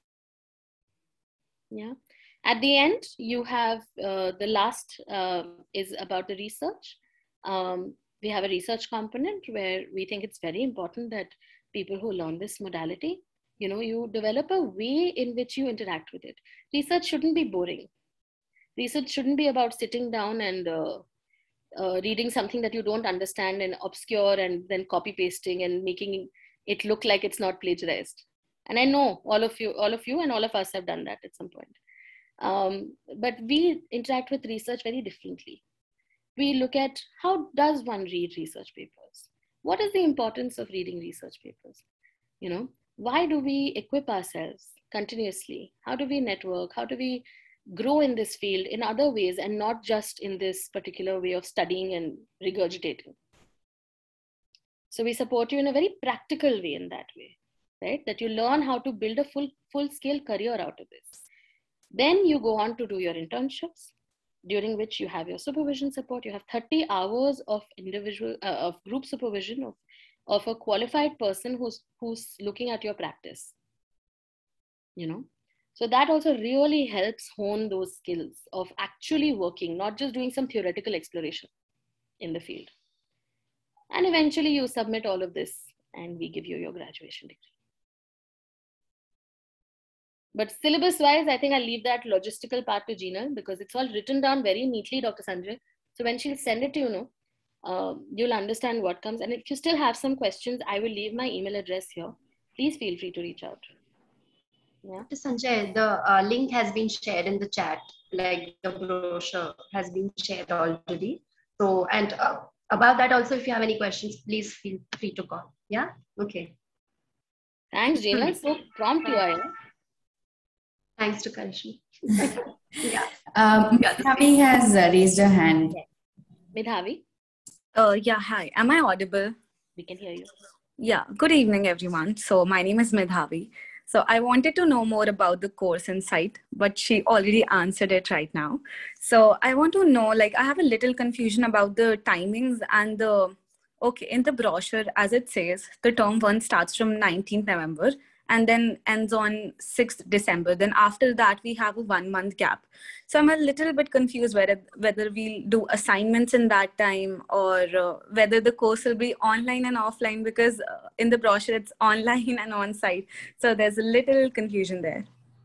Yeah. At the end, you have the last is about the research. We have a research component where we think it's very important that people who learn this modality, you know, you develop a way in which you interact with it. Research shouldn't be boring. Research shouldn't be about sitting down and reading something that you don't understand and obscure and then copy pasting and making it look like it's not plagiarized. And I know all of you and all of us have done that at some point. But we interact with research very differently. We look at how does one read research papers? What is the importance of reading research papers? You know, why do we equip ourselves continuously? How do we network? How do we grow in this field in other ways and not just in this particular way of studying and regurgitating? So we support you in a very practical way in that way, right? That you learn how to build a full-scale career out of this. Then you go on to do your internships, during which you have your supervision support. You have 30 hours of of group supervision of a qualified person who's looking at your practice, you know. So that also really helps hone those skills of actually working, not just doing some theoretical exploration in the field. And eventually you submit all of this and we give you your graduation degree. But syllabus-wise, I think I'll leave that logistical part to Gina because it's all written down very neatly, Dr. Sanjay. So when she'll send it to you, you'll understand what comes. And if you still have some questions, I will leave my email address here. Please feel free to reach out. Yeah. Dr. Sanjay, the link has been shared in the chat, like the brochure has been shared already. So, and about that also, if you have any questions, please feel free to call. Yeah? Okay. Thanks, Gina. So prompt you are. Thanks to Karishma. Yeah. Midhavi has raised her hand. Midhavi? Yeah, hi. Am I audible? We can hear you. Yeah, good evening, everyone. So my name is Midhavi. So I wanted to know more about the course Insight, but she already answered it right now. So I want to know, like, I have a little confusion about the timings and in the brochure, as it says, the term 1 starts from 19th November and then ends on 6th December. Then after that, we have a 1 month gap. So I'm a little bit confused whether we'll do assignments in that time or whether the course will be online and offline, because in the brochure, it's online and on-site. So there's a little confusion there.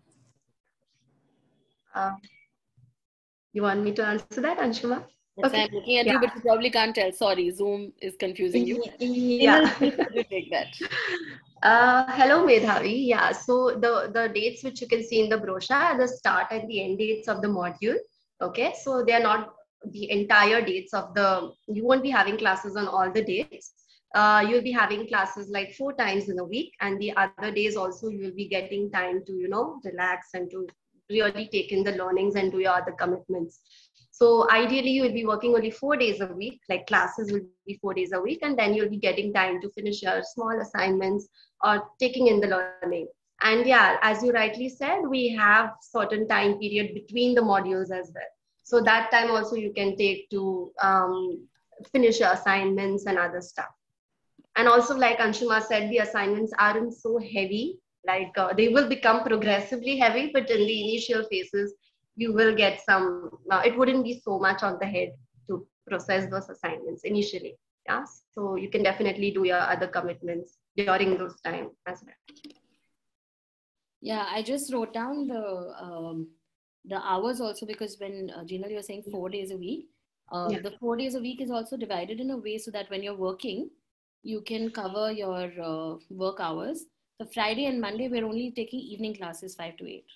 You want me to answer that, Anshuma? Okay. I'm looking at you, but you probably can't tell. Sorry, Zoom is confusing you. Yeah. You take that. Hello, Medhavi. Yeah, so the dates which you can see in the brochure are the start and the end dates of the module. Okay, so they are not the entire dates of you won't be having classes on all the dates. You'll be having classes like 4 times in a week, and the other days also you'll be getting time to, relax and to really take in the learnings and do your other commitments. So ideally, you will be working only 4 days a week, like classes will be 4 days a week, and then you'll be getting time to finish your small assignments or taking in the learning. And yeah, as you rightly said, we have certain time period between the modules as well. So that time also you can take to finish your assignments and other stuff. And also, like Anshuma said, the assignments aren't so heavy. Like they will become progressively heavy, but in the initial phases, you will get some, it wouldn't be so much on the head to process those assignments initially. Yeah, so you can definitely do your other commitments during those time as well. Yeah, I just wrote down the hours also, because when Gina, you're saying 4 days a week, the 4 days a week is also divided in a way so that when you're working, you can cover your work hours. So Friday and Monday, we're only taking evening classes 5 to 8.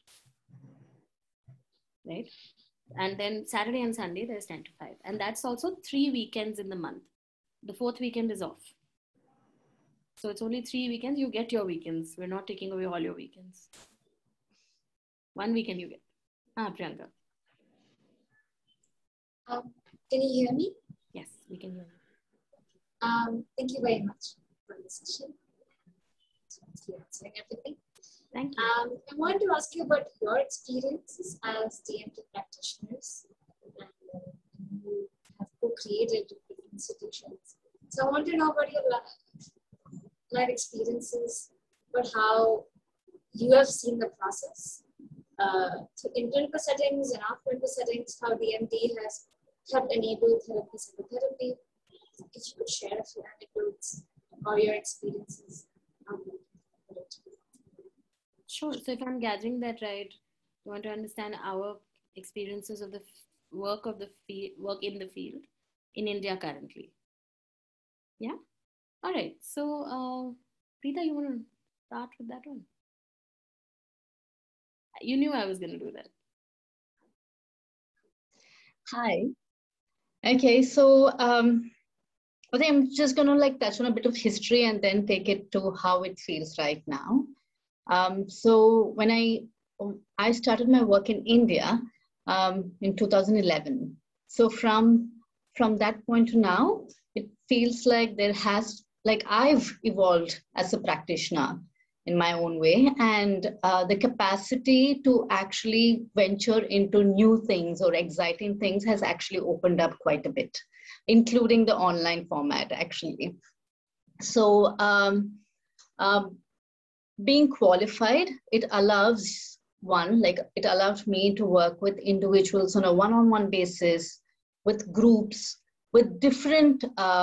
Right? And then Saturday and Sunday, there's 10 to 5. And that's also 3 weekends in the month. The 4th weekend is off. So it's only 3 weekends. You get your weekends. We're not taking away all your weekends. 1 weekend you get. Priyanka. Can you hear me? Yes, we can hear you. Thank you very much for the session. Answering everything. Thank you. I wanted to ask you about your experiences as DMT practitioners. And you have co-created different institutions. So I want to know about your life experiences, about how you have seen the process in clinical settings and off-clinical settings, how DMT has helped enable therapy, psychotherapy. If you could share a few anecdotes or your experiences. Sure. So if I'm gathering that right, you want to understand our experiences of the work in the field in India currently. Yeah. All right. So, Preeta, you want to start with that one? You knew I was going to do that. Hi. Okay. So, I think I'm just going to touch on a bit of history and then take it to how it feels right now. So when I started my work in India in 2011. So from that point to now, it feels like I've evolved as a practitioner in my own way, and the capacity to actually venture into new things or exciting things has actually opened up quite a bit, including the online format actually. So being qualified, it allows it allows me to work with individuals on a one-on-one basis, with groups, with different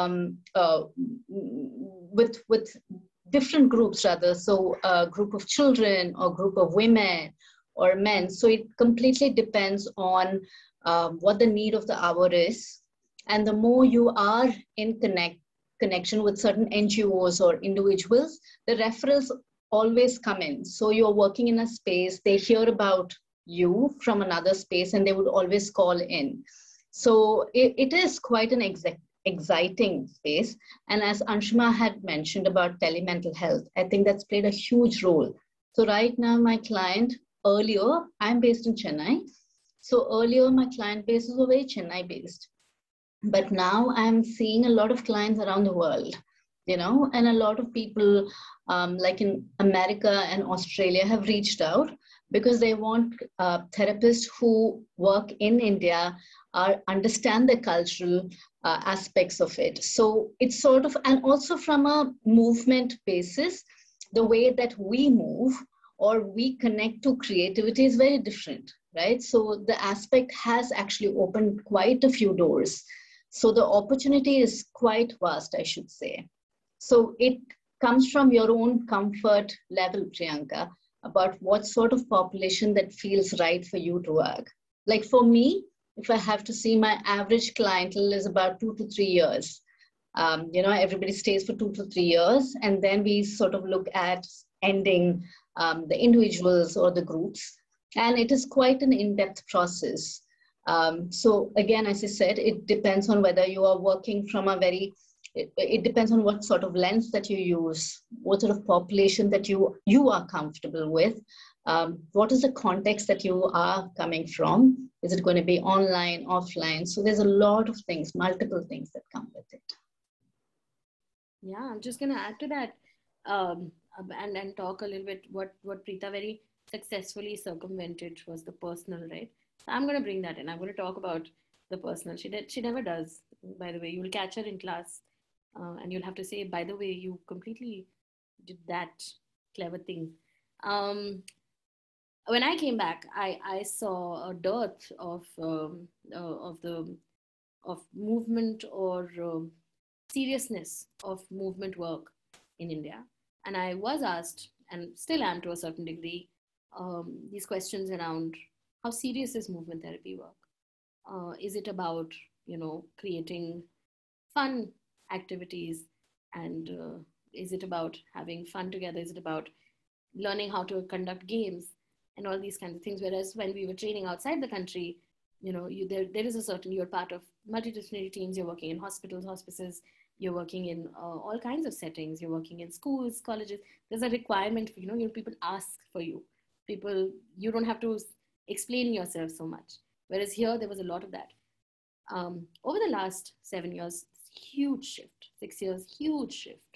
with different groups rather. So a group of children or group of women or men. So it completely depends on what the need of the hour is. And the more you are in connection with certain NGOs or individuals, the referrals always come in. So you're working in a space, they hear about you from another space and they would always call in. So it is quite an exciting space. And as Anshuma had mentioned about telemental health, I think that's played a huge role. So right now my client, earlier, I'm based in Chennai. So earlier my client bases were very Chennai based. But now I'm seeing a lot of clients around the world, and a lot of people like in America and Australia have reached out because they want therapists who work in India understand the cultural aspects of it. So it's sort of, and also from a movement basis, the way that we move or we connect to creativity is very different, right? So the aspect has actually opened quite a few doors. So the opportunity is quite vast, I should say. So it comes from your own comfort level, Priyanka, about what sort of population that feels right for you to work. Like for me, if I have to see, my average clientele is about 2 to 3 years. Everybody stays for 2 to 3 years, and then we sort of look at ending the individuals or the groups. And it is quite an in-depth process. So again, as I said, it depends on whether you are working from it depends on what sort of lens that you use, what sort of population that you are comfortable with. what is the context that you are coming from? Is it going to be online, offline? So there's a lot of things, multiple things that come with it. Yeah, I'm just going to add to that and talk a little bit what Preeta very successfully circumvented was the personal, right? So I'm going to bring that in. I'm going to talk about the personal. She never does, by the way. You'll catch her in class and you'll have to say, by the way, you completely did that clever thing. When I came back, I saw a dearth of movement or seriousness of movement work in India. And I was asked, and still am to a certain degree, these questions around how serious is movement therapy work? Is it about, creating fun activities? And is it about having fun together? Is it about learning how to conduct games and all these kinds of things? Whereas when we were training outside the country, there is a certain, you're part of multidisciplinary teams, you're working in hospitals, hospices, you're working in all kinds of settings, you're working in schools, colleges. There's a requirement for, people ask for you. You don't have to explain yourself so much. Whereas here, there was a lot of that. Over the last 7 years, huge shift, 6 years, huge shift.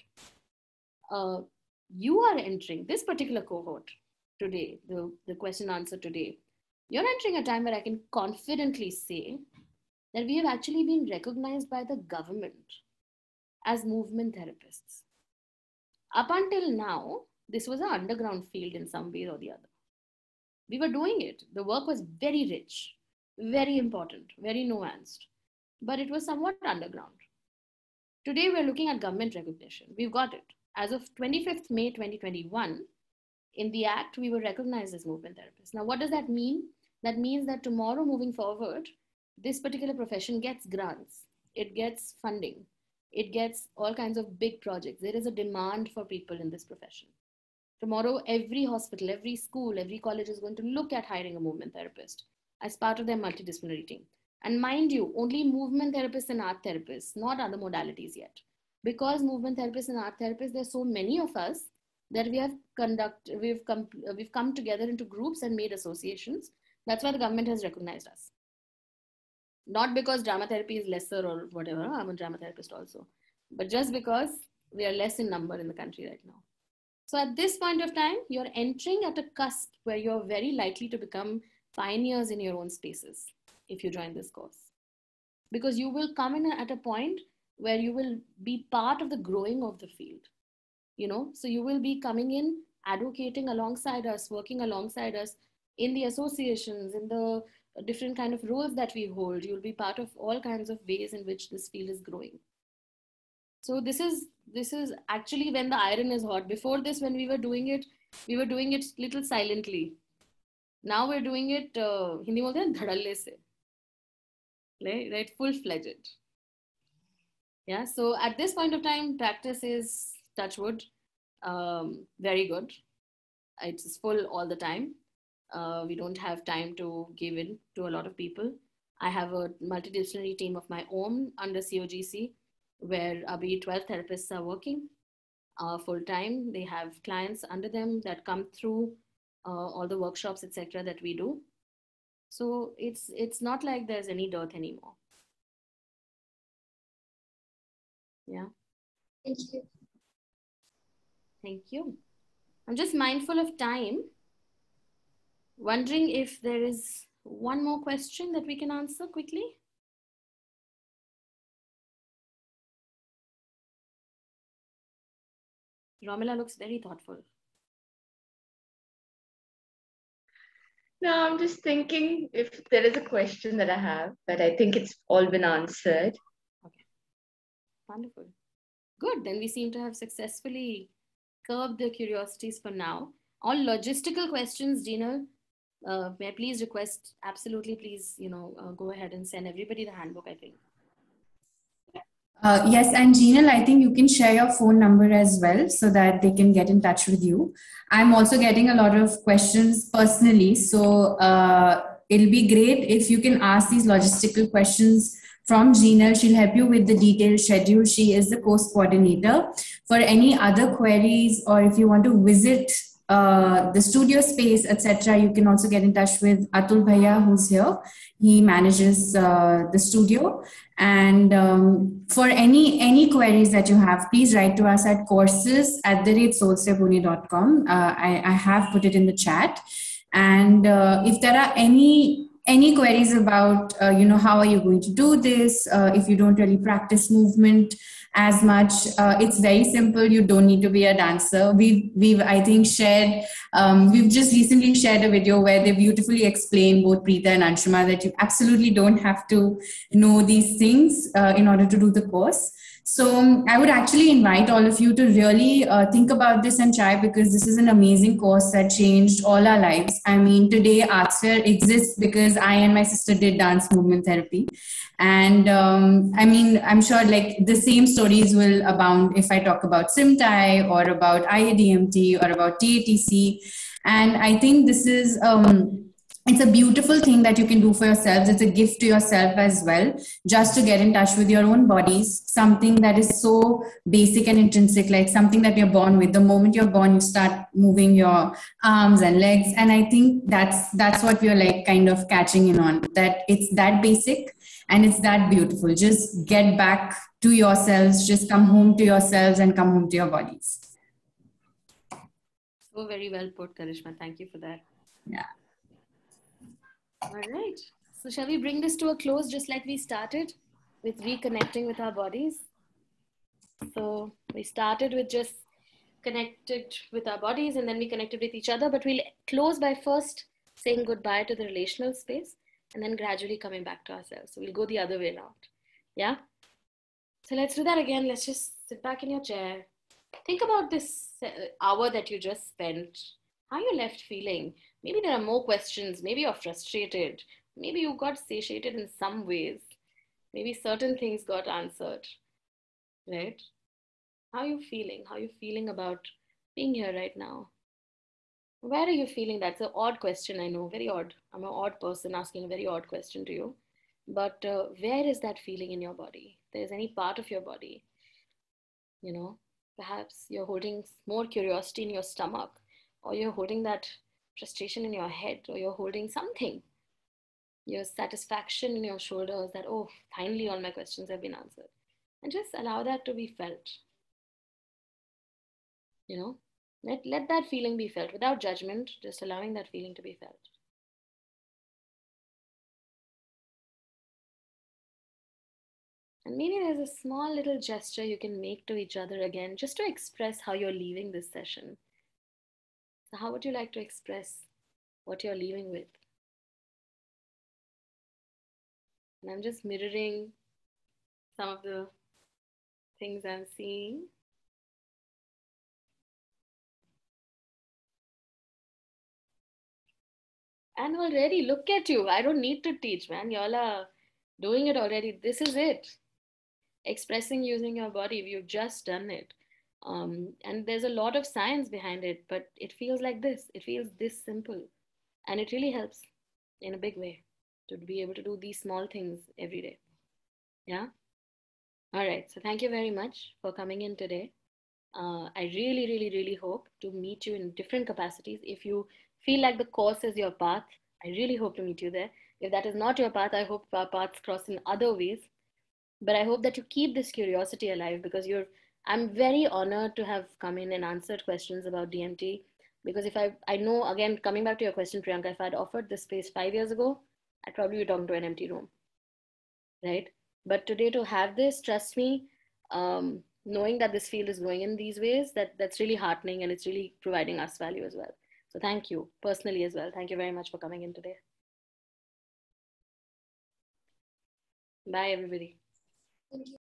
You are entering this particular cohort today, the question answer today. You're entering a time where I can confidently say that we have actually been recognized by the government as movement therapists. Up until now, this was an underground field in some way or the other. We were doing it. The work was very rich, very important, very nuanced, but it was somewhat underground. Today, we're looking at government recognition. We've got it. As of 25th May 2021, in the Act, we were recognized as movement therapists. Now, what does that mean? That means that tomorrow, moving forward, this particular profession gets grants. It gets funding. It gets all kinds of big projects. There is a demand for people in this profession. Tomorrow, every hospital, every school, every college is going to look at hiring a movement therapist as part of their multidisciplinary team. And mind you, only movement therapists and art therapists, not other modalities yet. Because movement therapists and art therapists, there's so many of us that we've come together into groups and made associations. That's why the government has recognized us. Not because drama therapy is lesser or whatever, I'm a drama therapist also, but just because we are less in number in the country right now. So at this point of time, you're entering at a cusp where you're very likely to become pioneers in your own spaces if you join this course. Because you will come in at a point where you will be part of the growing of the field. So you will be coming in, advocating alongside us, working alongside us in the associations, in the different kind of roles that we hold. You'll be part of all kinds of ways in which this field is growing. So this is actually when the iron is hot. Before this, when we were doing it little silently. Now we're doing it, Hindi bolte hain, dhadalle se. Right, full-fledged. Yeah, so at this point of time, practice is, touch wood, very good. It's full all the time. We don't have time to give in to a lot of people. I have a multidisciplinary team of my own under COGC, where abhi 12 therapists are working full time. They have clients under them that come through all the workshops, etc. that we do. So it's not like there's any dearth anymore. Yeah. Thank you. Thank you. I'm just mindful of time. Wondering if there is one more question that we can answer quickly. Romila looks very thoughtful. No, I'm just thinking if there is a question that I have, but I think it's all been answered. Okay. Wonderful. Good. Then we seem to have successfully curbed the curiosities for now. All logistical questions, Gina, may I please request, absolutely please, go ahead and send everybody the handbook, I think. Yes, and Gina, I think you can share your phone number as well so that they can get in touch with you. I'm also getting a lot of questions personally, so it'll be great if you can ask these logistical questions from Gina. She'll help you with the detailed schedule. She is the course coordinator. For any other queries, or if you want to visit the studio space, etc., you can also get in touch with Atul Bhaiya, who's here. He manages the studio. And for any queries that you have, please write to us at courses@soulstepune.com. I have put it in the chat. And if there are any queries about, how are you going to do this? If you don't really practice movement as much, it's very simple. You don't need to be a dancer. We've I think shared, we've just recently shared a video where they beautifully explain, both Preeta and Anshuma, that you absolutely don't have to know these things in order to do the course. So I would actually invite all of you to really think about this and try, because this is an amazing course that changed all our lives. I mean, today Artsphere exists because I and my sister did dance movement therapy. And I mean, I'm sure like the same stories will abound if I talk about Simtai or about IADMT or about TATC. And I think this is... it's a beautiful thing that you can do for yourselves. It's a gift to yourself as well, just to get in touch with your own bodies, something that is so basic and intrinsic, like something that you're born with. The moment you're born, you start moving your arms and legs. And I think that's what we're like kind of catching in on, that it's that basic and it's that beautiful. Just get back to yourselves, just come home to yourselves and come home to your bodies. So very well put, Karishma. Thank you for that. Yeah. All right. So shall we bring this to a close just like we started with reconnecting with our bodies? So we started with just connected with our bodies and then we connected with each other, but we'll close by first saying goodbye to the relational space and then gradually coming back to ourselves. So we'll go the other way around. Yeah? So let's do that again. Let's just sit back in your chair. Think about this hour that you just spent. How you left feeling? Maybe there are more questions. Maybe you're frustrated. Maybe you got satiated in some ways. Maybe certain things got answered, right? How are you feeling? How are you feeling about being here right now? Where are you feeling? That's an odd question, I know, very odd. I'm an odd person asking a very odd question to you. But where is that feeling in your body? If there's any part of your body, perhaps you're holding more curiosity in your stomach, or you're holding that frustration in your head, or you're holding something, your satisfaction in your shoulders that, oh, finally all my questions have been answered. And just allow that to be felt. Let that feeling be felt without judgment, just allowing that feeling to be felt. And maybe there's a small little gesture you can make to each other again, just to express how you're leaving this session. So how would you like to express what you're leaving with? And I'm just mirroring some of the things I'm seeing. And already, look at you. I don't need to teach, man. Y'all are doing it already. This is it. Expressing using your body. You've just done it. And there's a lot of science behind it, but it feels like this. It feels this simple. And it really helps in a big way to be able to do these small things every day. Yeah? All right. So thank you very much for coming in today. I really, really, really hope to meet you in different capacities. If you feel like the course is your path, I really hope to meet you there. If that is not your path, I hope our paths cross in other ways. But I hope that you keep this curiosity alive, because I'm very honored to have come in and answered questions about DMT. Because if I know, again, coming back to your question, Priyanka, if I'd offered this space 5 years ago, I'd probably be talking to an empty room, right? But today to have this, trust me, knowing that this field is growing in these ways, that's really heartening, and it's really providing us value as well. So thank you personally as well. Thank you very much for coming in today. Bye, everybody. Thank you.